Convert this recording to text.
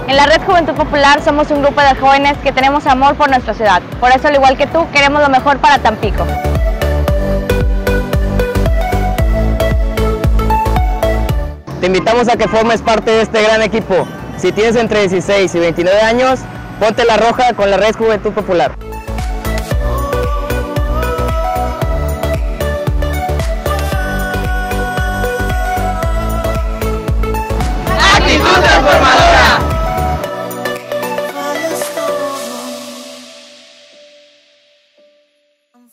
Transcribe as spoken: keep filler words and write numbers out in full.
En la Red Juventud Popular somos un grupo de jóvenes que tenemos amor por nuestra ciudad. Por eso, al igual que tú, queremos lo mejor para Tampico. Te invitamos a que formes parte de este gran equipo. Si tienes entre dieciséis y veintinueve años, ponte la roja con la Red Juventud Popular.